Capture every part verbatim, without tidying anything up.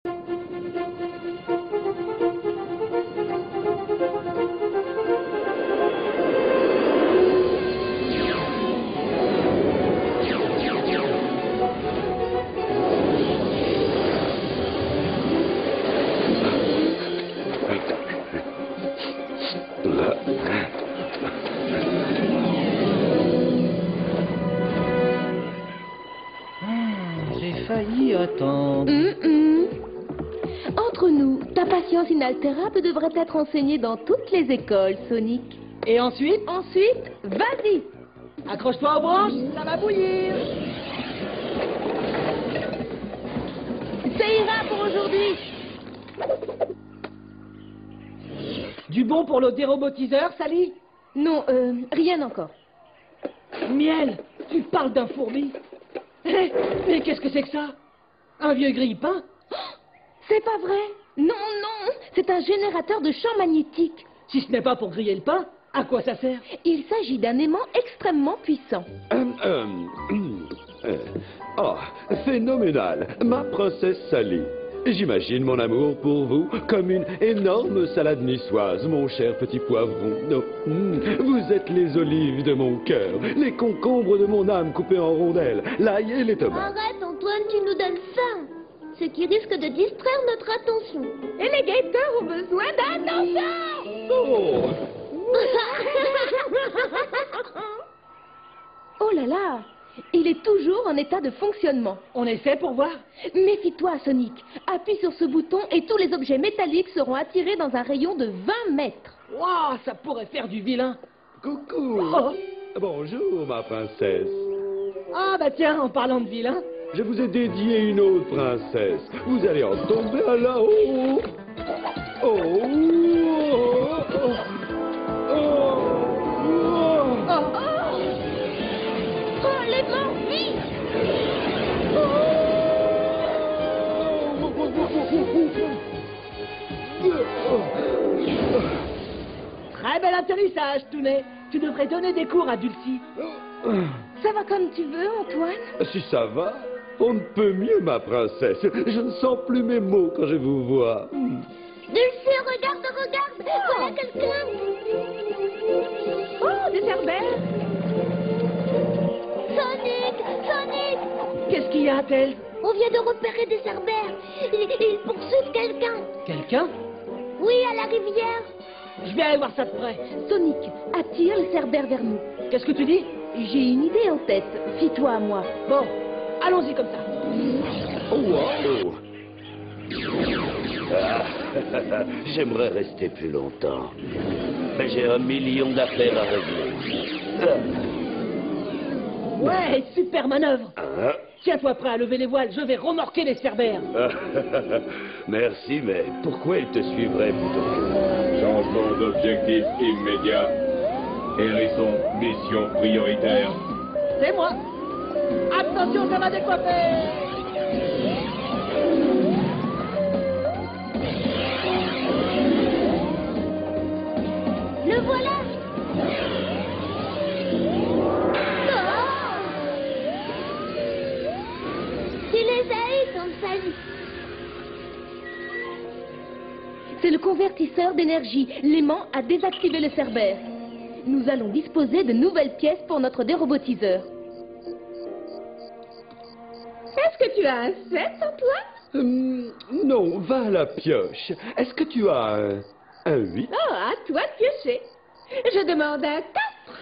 Failli attendre. Mm -mm. Entre nous, ta patience inaltérable devrait être enseignée dans toutes les écoles, Sonic. Et ensuite? Ensuite, vas-y. Accroche-toi aux branches, ça va bouillir. Ça ira pour aujourd'hui. Du bon pour le dérobotiseur, Sally? Non, euh, rien encore. Miel, tu parles d'un fourbi? Eh, mais qu'est-ce que c'est que ça? Un vieux grille-pain? C'est pas vrai. Non, non, c'est un générateur de champ magnétique. Si ce n'est pas pour griller le pain, à quoi ça sert? Il s'agit d'un aimant extrêmement puissant. Euh, euh, euh, oh, phénoménal, ma princesse Sally. J'imagine mon amour pour vous comme une énorme salade niçoise, mon cher petit poivron. Oh, mm, vous êtes les olives de mon cœur, les concombres de mon âme coupées en rondelles, l'ail et les tomates. Arrête, Antoine, tu nous donnes faim. Ce qui risque de distraire notre attention. Et les guetteurs ont besoin d'attention. Oh, Oh là là, il est toujours en état de fonctionnement. On essaie pour voir? Méfie-toi, Sonic. Appuie sur ce bouton et tous les objets métalliques seront attirés dans un rayon de vingt mètres. Waouh, ça pourrait faire du vilain. coucou. Oh. Bonjour, ma princesse. Ah bah tiens, en parlant de vilain. Je vous ai dédié une autre princesse. Vous allez en tomber à là-haut. Oh, oh, oh, oh, Oh, oh. Oh, les mains, vite. Très bel atterrissage, Tounet. Tu devrais donner des cours à Dulcie. Ça va comme tu veux, Antoine? Si ça va, on ne peut mieux, ma princesse. Je ne sens plus mes mots quand je vous vois. Dulcie, regarde, regarde. Voilà quelqu'un. Oh, des cerbères. Sonic, Sonic. Qu'est-ce qu'il y a, Tel? On vient de repérer des cerbères. Ils, ils poursuivent quelqu'un. Quelqu'un? Oui, à la rivière. Je vais aller voir ça de près. Sonic, attire le cerbère vers nous. Qu'est-ce que tu dis? J'ai une idée en tête. Fie-toi à moi. Bon, allons-y comme ça. Oh, wow. Ah, j'aimerais rester plus longtemps. Mais j'ai un million d'affaires à régler. Ouais, super manœuvre. Ah. Tiens-toi prêt à lever les voiles, je vais remorquer les cerbères. Merci, mais pourquoi ils te suivraient plutôt que... Changement d'objectif immédiat. Hérisson, mission prioritaire. C'est moi. Attention, ça va décoiffer. Le voilà. Oh. Tu les as eu, ton salut. C'est le convertisseur d'énergie. L'aimant a désactivé le cerbère. Nous allons disposer de nouvelles pièces pour notre dérobotiseur. Est-ce que tu as un sept, Antoine? Hum, non, va à la pioche. Est-ce que tu as un, un huit? Oh, à toi de piocher. Je demande un quatre.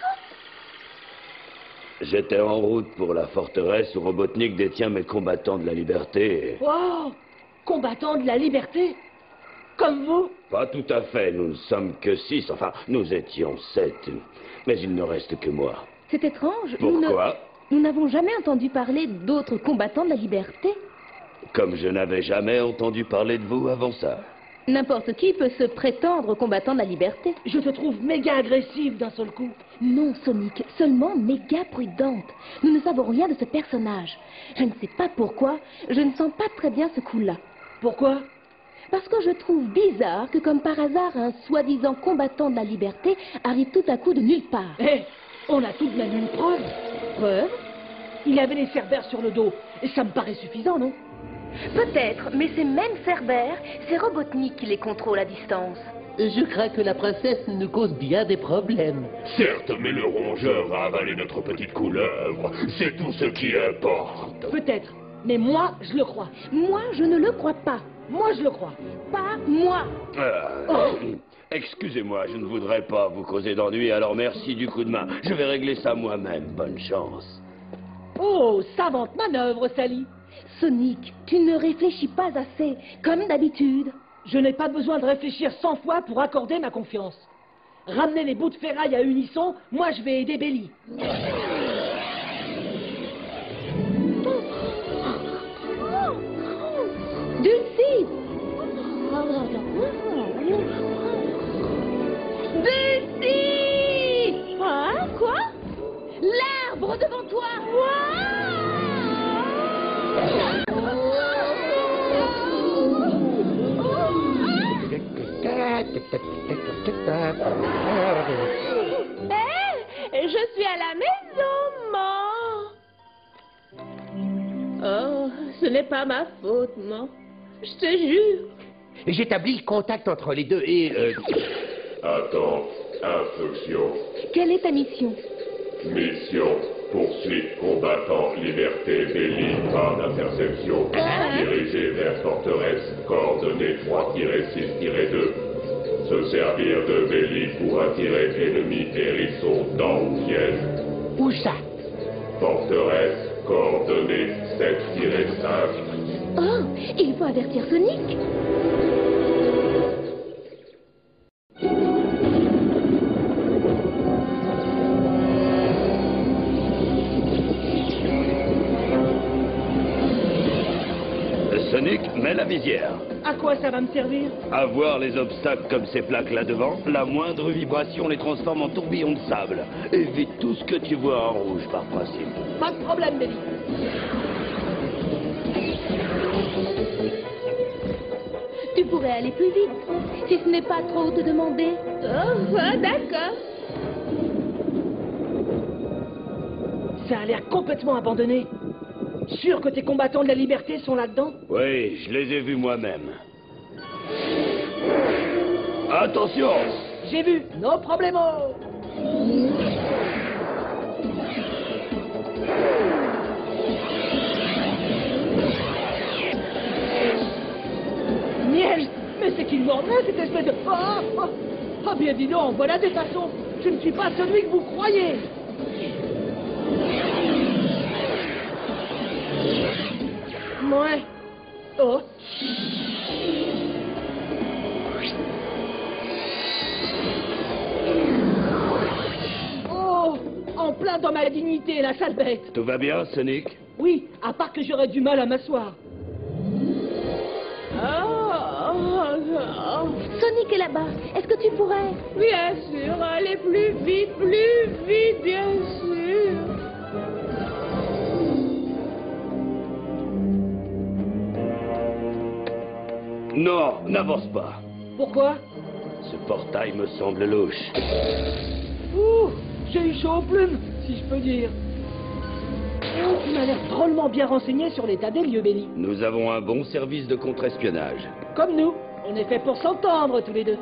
J'étais en route pour la forteresse où Robotnik détient mes combattants de la liberté. Wow, combattant de la liberté. Comme vous? Pas tout à fait, nous ne sommes que six, enfin, nous étions sept. Mais il ne reste que moi. C'est étrange. nous ne- Pourquoi? Nous n'avons jamais entendu parler d'autres combattants de la liberté. Comme je n'avais jamais entendu parler de vous avant ça. N'importe qui peut se prétendre combattant de la liberté. Je te trouve méga agressive d'un seul coup. Non, Sonic, seulement méga prudente. Nous ne savons rien de ce personnage. Je ne sais pas pourquoi, je ne sens pas très bien ce coup-là. Pourquoi? Parce que je trouve bizarre que, comme par hasard, un soi-disant combattant de la liberté arrive tout à coup de nulle part. Eh, on a tout de même une preuve. Preuve? Il avait les cerbères sur le dos. Et ça me paraît suffisant, non? Peut-être, mais ces mêmes Cerbères, c'est Robotnik qui les contrôle à distance. Je crains que la princesse nous cause bien des problèmes. Certes, mais le rongeur a avalé notre petite couleuvre. C'est tout ce qui importe. Peut-être, mais moi, je le crois. Moi, je ne le crois pas. Moi, je le crois. Pas moi. Euh, Oh. Excusez-moi, je ne voudrais pas vous causer d'ennui, alors merci du coup de main. Je vais régler ça moi-même. Bonne chance. Oh, savante manœuvre, Sally. Sonic, tu ne réfléchis pas assez, comme d'habitude. Je n'ai pas besoin de réfléchir cent fois pour accorder ma confiance. Ramenez les bouts de ferraille à unisson, moi je vais aider Belly. Dulcie! Dulcie! Hein? Quoi? L'arbre devant toi! Hé, je suis à la maison, maman. Oh, ce n'est pas ma faute, non. Je te jure. J'établis le contact entre les deux et... euh, Attends, instruction. Quelle est ta mission? Mission. Poursuite combattant liberté Belly par d'interception. Dirigé vers forteresse. Coordonnées trois tiret six tiret deux. Se servir de Belly pour attirer ennemi hérisson dans piège. Où ça? Forteresse. Coordonnées sept tiret cinq. Oh, il faut avertir Sonic. Sonic, mets la visière. À quoi ça va me servir? À voir les obstacles comme ces plaques là devant, la moindre vibration les transforme en tourbillons de sable. Évite tout ce que tu vois en rouge par principe. Pas de problème, Belly. Tu pourrais aller plus vite, si ce n'est pas trop te demander. Oh, ah, d'accord. Ça a l'air complètement abandonné. Sûr que tes combattants de la liberté sont là-dedans? Oui, je les ai vus moi-même. Attention! J'ai vu, no problemo. Miel, mais c'est qu'il mordait cette espèce de... Ah, ah, ah bien dis donc, voilà des façons. Je ne suis pas celui que vous croyez. Ouais. Oh. Oh, en plein dans ma dignité, la sale bête. Tout va bien, Sonic? Oui, à part que j'aurais du mal à m'asseoir. Oh, oh, oh. Sonic est là-bas. Est-ce que tu pourrais? Bien sûr, allez plus vite, plus vite, bien sûr. Non, n'avance pas. Pourquoi? Ce portail me semble louche. Ouh, j'ai eu chaud aux plumes, si je peux dire. Oh, tu m'as l'air drôlement bien renseigné sur l'état des lieux, Belly. Nous avons un bon service de contre-espionnage. Comme nous, on est fait pour s'entendre tous les deux.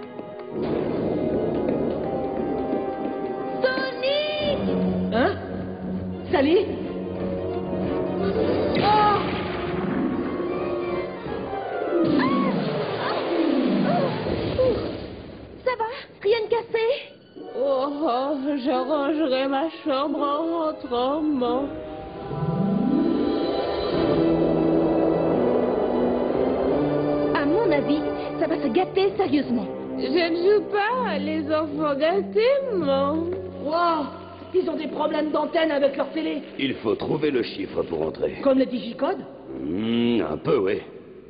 Sonic! Hein? Sally? Oh! Ça va? Rien de cassé? Oh, oh, j'arrangerai ma chambre en rentrant, maman. À mon avis, ça va se gâter sérieusement. Je ne joue pas les enfants gâtés, maman. Wow! Ils ont des problèmes d'antenne avec leur télé. Il faut trouver le chiffre pour entrer. Comme le digicode? Hmm, un peu, oui.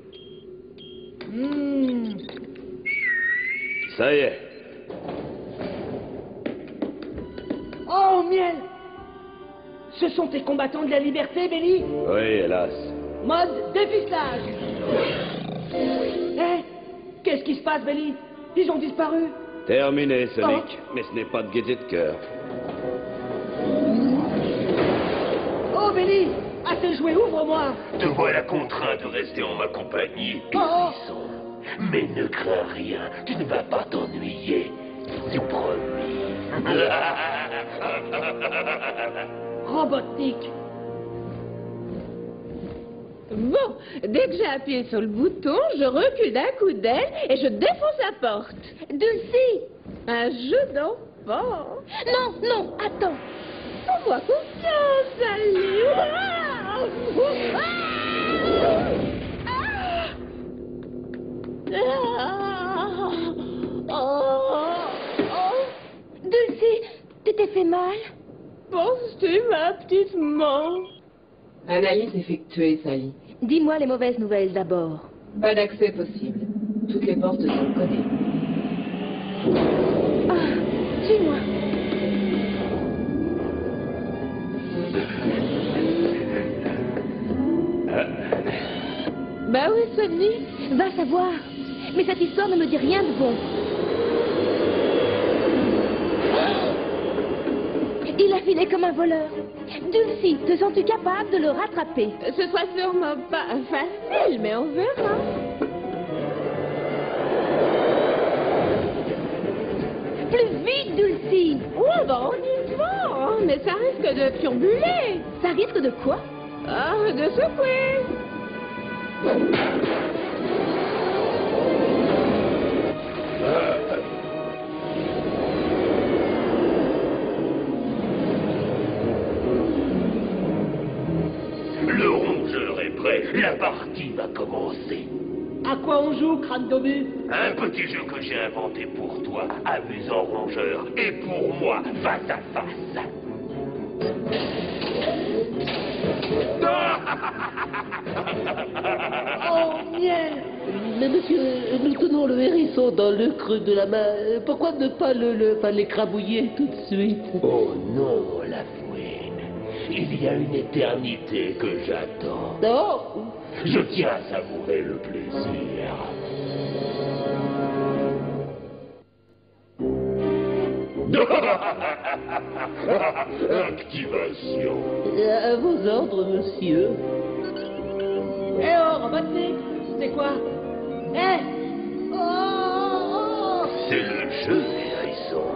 Hmm. Ça y est. Oh, miel! Ce sont tes combattants de la liberté, Belly? Oui, hélas. Mode déficelage! Hé! Qu'est-ce qui se passe, Belly? Ils ont disparu. Terminé, Sonic. Mais ce n'est pas de gaieté de cœur. Oh, Belly! Assez joué, ouvre-moi. Te voilà contraint de rester en ma compagnie, hérisson. Mais ne crains rien, tu ne vas pas t'ennuyer. C'est promis. Robotnik. Bon, dès que j'ai appuyé sur le bouton, je recule d'un coup d'aile et je défonce la porte. Dulcie! Un jeu d'enfant. Non, non, attends. Fais-moi confiance, allez. Dulcie, tu t'es fait mal? Penses-tu, ma petite main? Analyse effectuée, Sally. Dis-moi les mauvaises nouvelles d'abord. Pas d'accès possible. Toutes les portes sont codées. Ah, suis-moi. Bah oui, Sonny. Va savoir. Mais cette histoire ne me dit rien de bon. Il a filé comme un voleur. Dulcie, te sens-tu capable de le rattraper? Ce sera sûrement pas facile, mais on verra. Plus vite, Dulcie! Oh, bah on y va. Mais ça risque de turbuler. Ça risque de quoi? Ah, de secouer. Le rongeur est prêt, la partie va commencer. À quoi on joue, crâne d'obus? Un petit jeu que j'ai inventé pour toi, amusant rongeur, et pour moi, face à face. Oh, miel! Mais monsieur, nous tenons le hérisson dans le creux de la main. Pourquoi ne pas le, le enfin, l'écrabouiller tout de suite? Oh non, la fouine. Il y a une éternité que j'attends. Non. Je tiens à savourer le plaisir. Activation. À vos ordres, monsieur. Eh oh, Robotnik! C'est quoi? Eh! Oh, oh, oh! C'est le jeu, hérisson.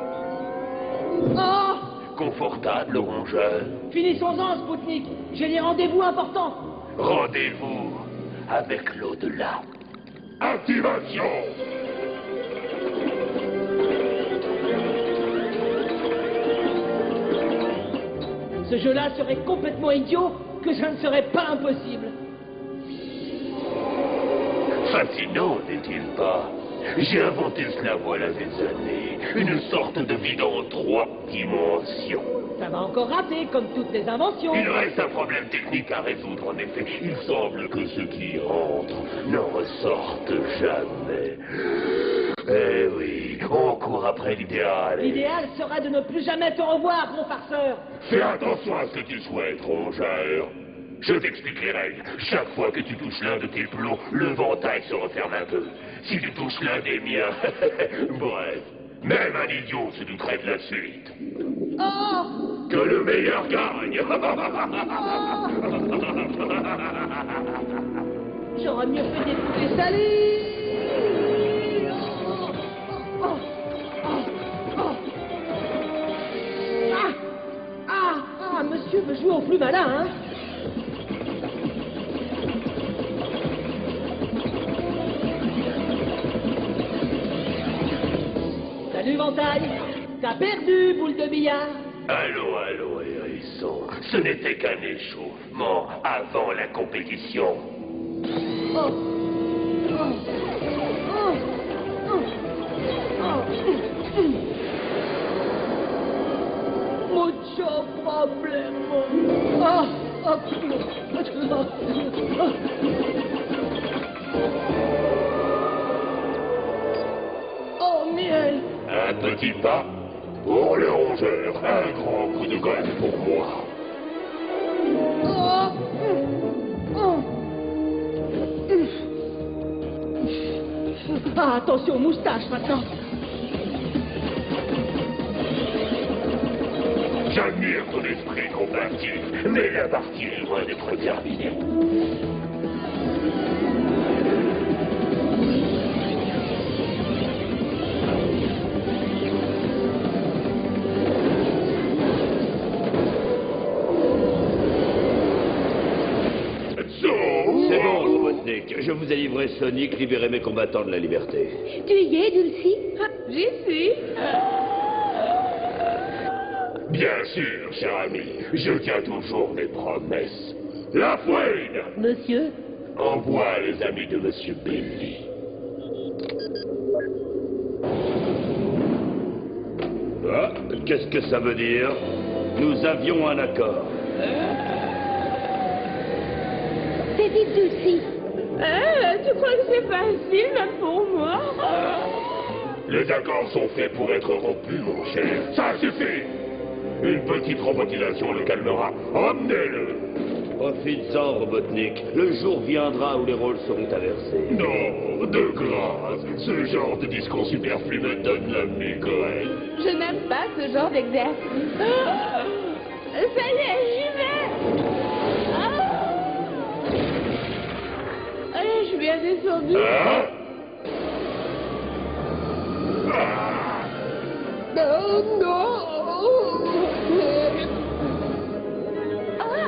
Oh! Confortable, rongeur. Finissons-en, Spoutnik! J'ai des rendez-vous importants! Rendez-vous avec l'au-delà. Activation. Ce jeu-là serait complètement idiot que ça ne serait pas impossible. Fascinant, n'est-il pas? J'ai inventé cela voilà des années. Une sorte de vide en trois dimensions. Ça va encore rater, comme toutes les inventions. Il reste un problème technique à résoudre, en effet. Il semble que ceux qui y entrent n'en ressortent jamais. Eh oui, on court après l'idéal. L'idéal sera de ne plus jamais te revoir, mon farceur. Fais attention à ce que tu souhaites, rongeur. Je t'explique les règles. Chaque fois que tu touches l'un de tes plots, le ventail se referme un peu. Si tu touches l'un des miens... Bref, même un idiot se douterait de la suite. Oh! Que le meilleur gagne. J'aurais mieux fait d'écouter Sally. Oh, oh, oh, oh. Ah, ah, ah, monsieur veut jouer au plus malin, hein? Salut, Ventaille. T'as perdu, boule de billard. Allô, allô, hérisson. Ce n'était qu'un échauffement avant la compétition. Oh. Oh. Oh. Oh. Oh. Mucho problemo. Oh. Oh. Oh, miel. Un petit pas pour le rongeur, un grand coup de golf pour moi. Oh. Oh. Ah, attention, moustache maintenant. J'admire ton esprit combatif, mais la partie est loin d'être terminée. C'est bon, Robotnik. Je vous ai livré Sonic, libéré mes combattants de la liberté. Tu y es, Dulcie? Ah, j'y suis. Bien sûr, cher ami, je tiens toujours mes promesses. La fouine! Monsieur? Envoie les amis de Monsieur Belly. Ah, qu'est-ce que ça veut dire? Nous avions un accord. Fais vite, Dulcie. Ah, tu crois que c'est facile, même pour moi? Les accords sont faits pour être rompus, mon cher. Ça suffit! Une petite robotisation le calmera. Emmenez-le! Profites-en, Robotnik. Le jour viendra où les rôles seront inversés. Non, de grâce. Ce genre de discours superflu me donne la migraine. Je n'aime pas ce genre d'exercice. Ah, ça y est, j'y vais. Ah. Allez, je suis bien descendu. Hein? Non, non. Ah.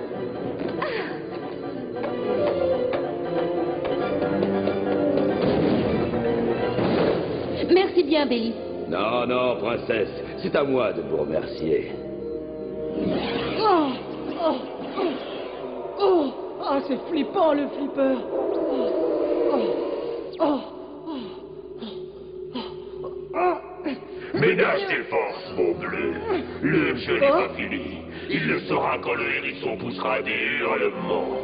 Merci bien, Belly. Non, non, princesse. C'est à moi de vous remercier. Oh, oh, oh, oh, ah, c'est flippant le flipper. Oh, oh, oh, oh, oh. Ménage tes forces, mon bleu. Le jeu n'est pas fini. Il le saura quand le hérisson poussera des hurlements.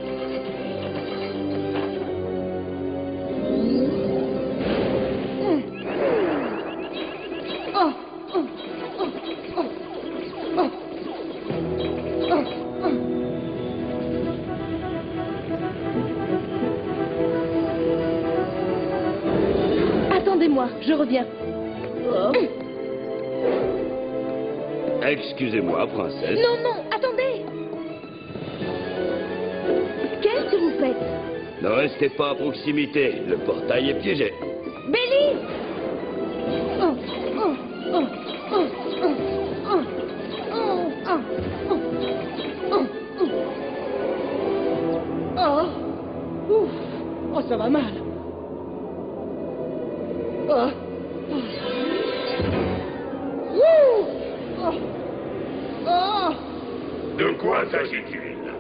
Attendez-moi, je reviens. Excusez-moi, princesse. Non, non, attendez. Qu'est-ce que vous faites? Ne restez pas à proximité. Le portail est piégé. Belly! Oh, oh, oh, oh, oh, oh, oh, oh, oh, oh. Oh, ouf, oh, ça va mal. Oh. Ouh. Oh. Oh. De quoi s'agit-il?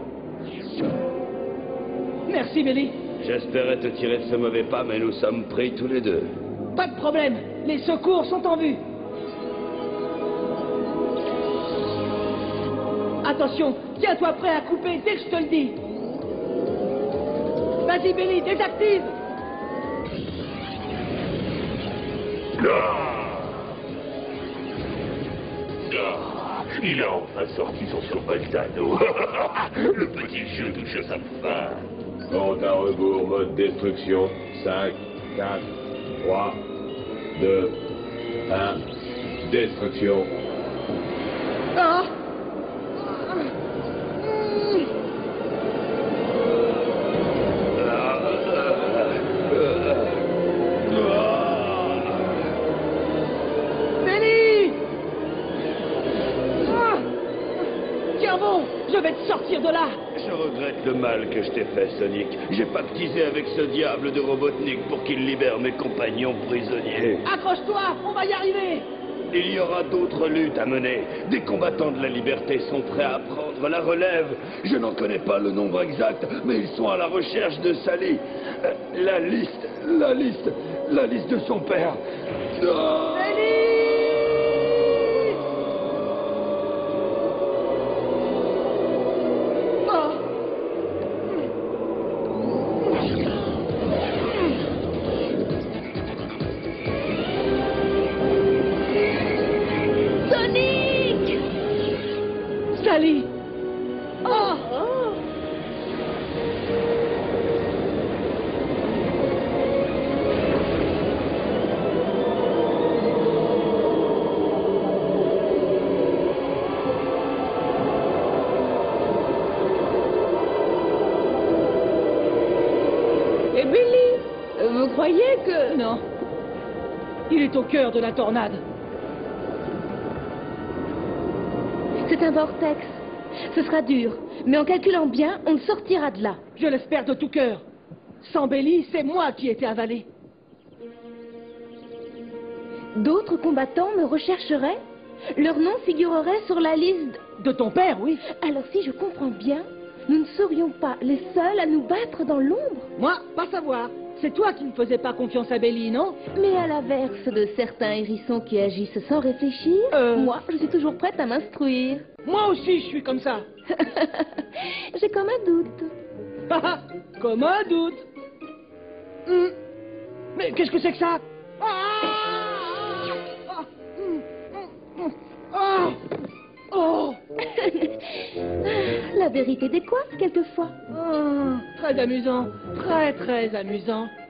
Merci, Belly. J'espérais te tirer de ce mauvais pas, mais nous sommes pris tous les deux. Pas de problème. Les secours sont en vue. Attention, tiens-toi prêt à couper dès que je te le dis. Vas-y, Belly, désactive. Ah. Ah. Il a enfin sorti son survoltano. Le petit jeu touche à sa fin. Compte à rebours, mode destruction. cinq, quatre, trois, deux, un. Destruction. Ah. Belly. Ah. Tiens bon, je vais te sortir de là. Je regrette le mal que je t'ai fait, Sonic. J'ai pactisé avec ce diable de Robotnik pour qu'il libère mes compagnons prisonniers. Accroche-toi, on va y arriver. Il y aura d'autres luttes à mener. Des combattants de la liberté sont prêts à prendre la relève. Je n'en connais pas le nombre exact, mais ils sont à la recherche de Sally. Euh, La liste, la liste, la liste de son père. Ah. Sonic! Sally. Oh. Vous croyez que... Non. Il est au cœur de la tornade. C'est un vortex. Ce sera dur, mais en calculant bien, on sortira de là. Je l'espère de tout cœur. Sans Belly, c'est moi qui ai été avalé. D'autres combattants me rechercheraient. Leur nom figurerait sur la liste. De ton père, oui. Alors si je comprends bien, nous ne serions pas les seuls à nous battre dans l'ombre. Moi, pas savoir. C'est toi qui ne faisais pas confiance à Belly, non? Mais à l'inverse de certains hérissons qui agissent sans réfléchir, Euh. moi, je suis toujours prête à m'instruire. Moi aussi, je suis comme ça. J'ai comme un doute. Comme un doute. Hum. Mais qu'est-ce que c'est que ça? Ah ah hum, hum, hum. Ah Oh La vérité décoiffe quelquefois. Ah, très amusant, très très amusant.